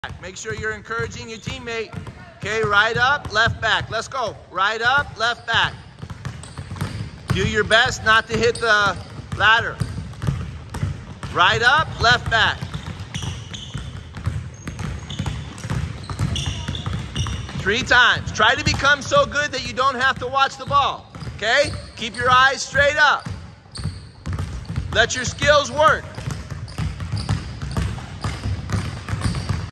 Make sure you're encouraging your teammate. Okay, right up, left back. Let's go. Right up, left back. Do your best not to hit the ladder. Right up, left back. Three times. Try to become so good that you don't have to watch the ball. Okay? Keep your eyes straight up. Let your skills work.